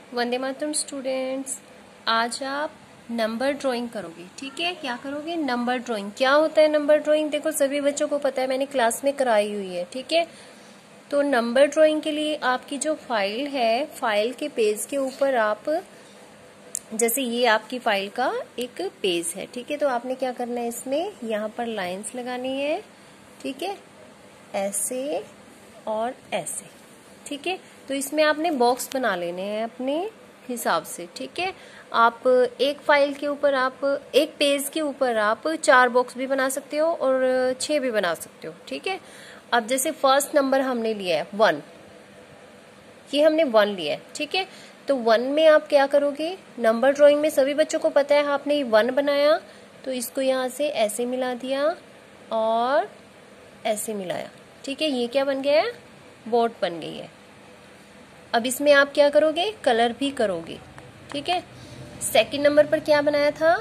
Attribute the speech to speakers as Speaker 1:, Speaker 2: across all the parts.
Speaker 1: Vande Mataram students, आज आप number drawing करोगे। ठीक है, क्या करोगे? Number drawing. क्या होता है नंबर ड्राइंग? देखो सभी बच्चों को पता है, मैंने क्लास में कराई हुई है। ठीक है, तो नंबर ड्राइंग के लिए आपकी जो फाइल है, फाइल के पेज के ऊपर आप, जैसे ये आपकी फाइल का एक पेज है। ठीक है, तो आपने क्या करना है, इसमें यहाँ पर लाइंस लगानी है। ठीक है, ऐसे और ऐसे। ठीक है, तो इसमें आपने बॉक्स बना लेने हैं अपने हिसाब से। ठीक है, आप एक फाइल के ऊपर, आप एक पेज के ऊपर आप 4 बॉक्स भी बना सकते हो और 6 भी बना सकते हो। ठीक है, अब जैसे फर्स्ट नंबर हमने लिया है 1, ये हमने 1 लिया है। ठीक है, तो 1 में आप क्या करोगे? नंबर ड्राइंग में सभी बच्चों को पता है, आपने 1 बनाया तो इसको यहाँ से ऐसे मिला दिया और ऐसे मिलाया। ठीक है, ये क्या बन गया है? बोर्ड बन गई है। अब इसमें आप क्या करोगे? कलर भी करोगे। ठीक है, सेकंड नंबर पर क्या बनाया था?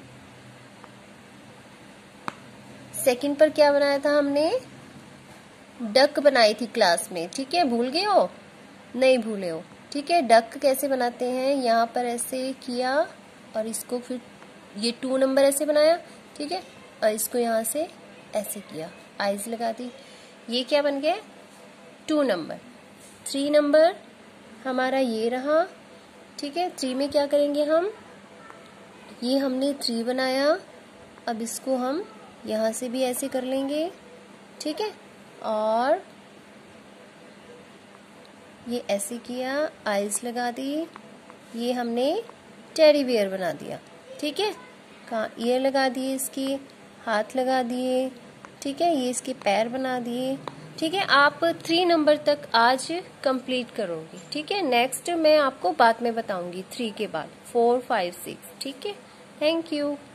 Speaker 1: सेकंड पर क्या बनाया था हमने? डक बनाई थी क्लास में। ठीक है, भूल गए हो? नहीं भूले हो। ठीक है, डक कैसे बनाते हैं? यहाँ पर ऐसे किया और इसको फिर ये 2 नंबर ऐसे बनाया। ठीक है, और इसको यहाँ से ऐसे किया, आईज लगा दी। ये क्या बन गया? 2 नंबर। 3 नंबर हमारा ये रहा। ठीक है, 3 में क्या करेंगे हम? ये हमने 3 बनाया, अब इसको हम यहाँ से भी ऐसे कर लेंगे। ठीक है, और ये ऐसे किया, आईज लगा दी। ये हमने टेडी बियर बना दिया। ठीक है, कहाँ ईयर लगा दिए, इसकी हाथ लगा दिए। ठीक है, ये इसके पैर बना दिए। ठीक है, आप 3 नंबर तक आज कंप्लीट करोगे। ठीक है, नेक्स्ट मैं आपको बाद में बताऊंगी 3 के बाद 4, 5, 6। ठीक है, थैंक यू।